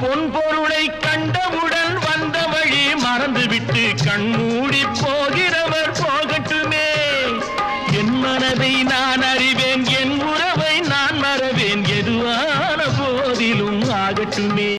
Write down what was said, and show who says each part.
Speaker 1: பொன் பொருளை கண்டவுடன் வந்த வழி மறந்துவிட்டு கண்மூடி போகிறவர் போகட்டுமே. என் மனதை நான் அறிவேன், என் உறவை நான் மறவேன், எதுவான போதிலும் ஆகட்டுமே.